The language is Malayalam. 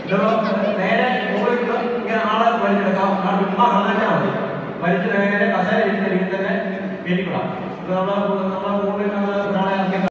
നേരെ മുകളിൽ ഇങ്ങനെ ആളെ വലിച്ചെടുക്കാം. ചുമ്മാ കളഞ്ഞാൽ മതി. വലിച്ച് നേരെ കസേര ഇരിക്കുന്ന രീതിയിൽ തന്നെ കയറ്റിക്കൊള്ളാം. നമ്മളെ കൂടുതൽ ഒരാളെ